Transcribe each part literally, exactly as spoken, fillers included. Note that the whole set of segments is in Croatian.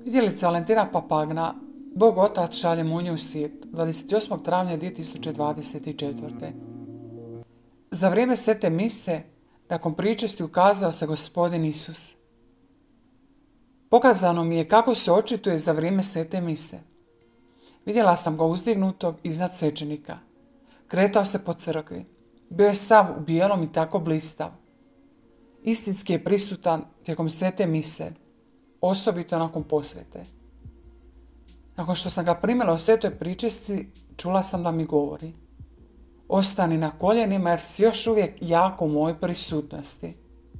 Vidjelica Valentina Papagna, Bog Otac šalje munju u svijet, dvadeset osmog travnja dvije tisuće dvadeset četvrte. Za vrijeme svete mise, nakon pričesti ukazao se Gospodin Isus. Pokazano mi je kako se očituje za vrijeme svete mise. Vidjela sam ga uzdignutog iznad svećenika. Kretao se po crkvi. Bio je sav u bijelom i tako blistav. Istinski je prisutan tijekom svete mise, osobito nakon posvete. Nakon što sam ga primila u svetoj pričesti, čula sam da mi govori: ostani na koljenima jer si još uvijek jako u mojoj prisutnosti.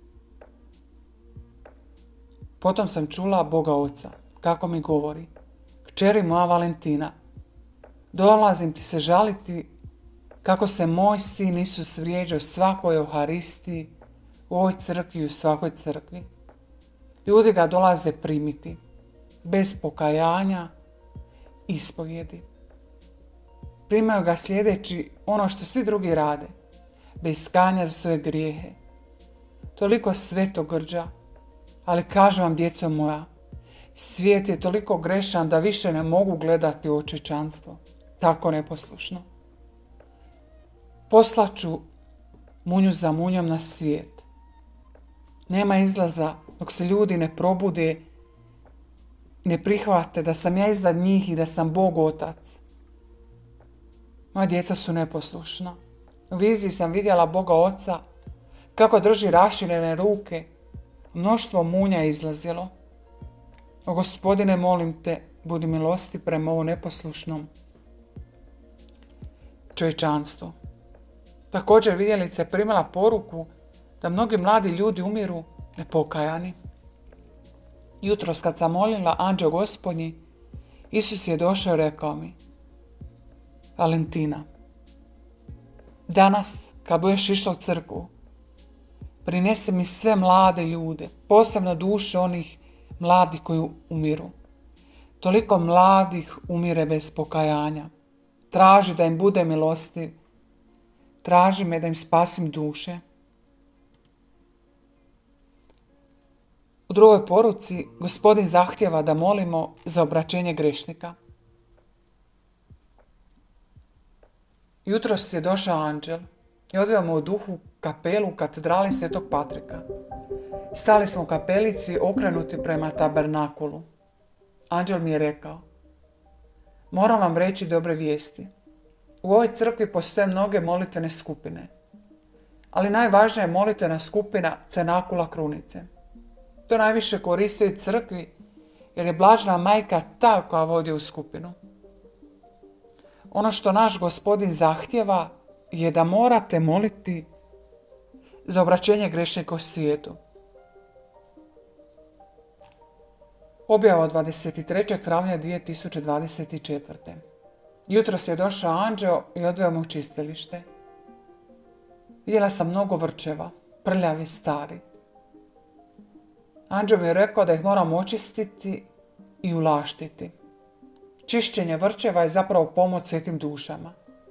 Potom sam čula Boga Oca, kako mi govori: kćeri moja Valentina, dolazim ti se žaliti kako se moj sin Isus vrijeđa u svakoj Euharistiji, u ovoj crkvi i u svakoj crkvi. Ljudi ga dolaze primiti, bez pokajanja, ispovjedi. Primaju ga sljedeći ono što svi drugi rade, bez kajanja za svoje grijehe. Toliko svetogrđa, ali kažem vam, djeco moja, svijet je toliko grešan da više ne mogu gledati u očečanstvo, tako neposlušno. Poslaću munju za munjom na svijet. Nema izlaza dok se ljudi ne probude, ne prihvate da sam ja iznad njih i da sam Bog Otac. Moja djeca su neposlušna. U viziji sam vidjela Boga Oca kako drži raširene ruke. Mnoštvo munja je izlazilo. O Gospodine, molim te, budi milosti prema ovom neposlušnom čovječanstvu. Također vidjelica je primila poruku da mnogi mladi ljudi umiru nepokajani. Jutros kad sam molila anđeo Gospodnji, Isus je došao i rekao mi: Valentina, danas kad budeš išla u crkvu, prinesi mi sve mlade ljude, posebno duše onih mladih koji umiru. Toliko mladih umire bez pokajanja. Traži da im bude milostiv. Traži me da im spasim duše. U drugoj poruci Gospodin zahtjeva da molimo za obraćenje grešnika. Jutros je došao anđel i odveo me u duhu u kapelu u katedrali Svetog Patrika. Stali smo u kapelici okrenuti prema tabernakulu. Anđel mi je rekao: moram vam reći dobre vijesti. U ovoj crkvi postoje mnoge molitvene skupine, ali najvažnija je molitvena skupina Cenakula Krunice. To najviše koristi u crkvi jer je Blažena Majka ta koja vodi u skupinu. Ono što naš Gospodin zahtjeva je da morate moliti za obraćenje grešnika u svijetu. Objava dvadeset trećeg travnja dvije tisuće dvadeset četvrte. Jutros je došao anđeo i odveo me u čistilište. Vidjela sam mnogo vrčeva, prljavi, stari. Anđeo mi je rekao da ih moram očistiti i ulaštiti. Čišćenje vrčeva je zapravo pomoć svetim dušama.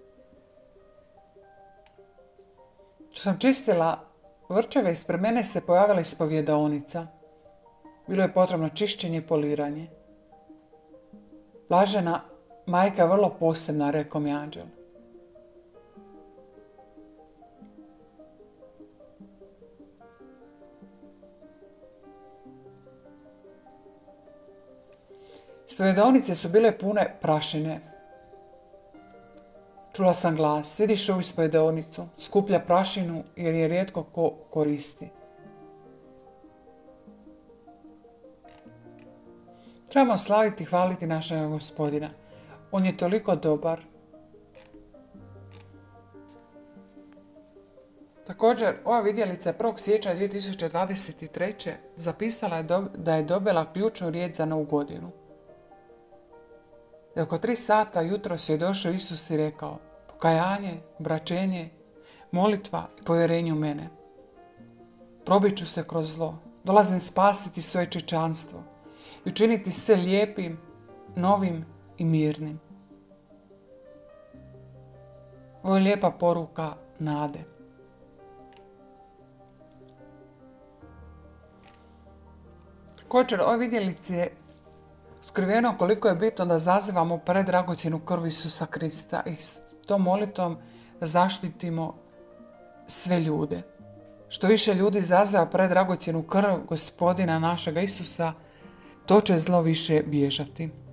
Što sam čistila vrčeve, ispred mene se pojavila ispovjedaonica. Bilo je potrebno čišćenje i poliranje. Blažena Majka je vrlo posebna, rekao mi anđel. Ispovjedaonice su bile pune prašine. Čula sam glas: vidiš ovu ispovjedaonicu, skuplja prašinu jer je rijetko ko koristi. Trebamo slaviti i hvaliti našega Gospodina. On je toliko dobar. Također, ova vidjelica je prvog siječnja dvije tisuće dvadeset treće zapisala je do, da je dobila ključnu riječ za novu godinu. I oko tri sata jutros je došao Isus i rekao: pokajanje, obraćenje, molitva i povjerenje u mene. Probit ću se kroz zlo. Dolazim spasiti svoje čovječanstvo i učiniti sve lijepim, novim i mirnim. Ovo je lijepa poruka nade. Također, ove vidjelice otkriveno koliko je bitno da zazivamo predragocjenu krv Isusa Krista i s tom molitvom zaštitimo sve ljude. Što više ljudi zaziva predragocjenu krv Gospodina našega Isusa, to će zlo više bježati.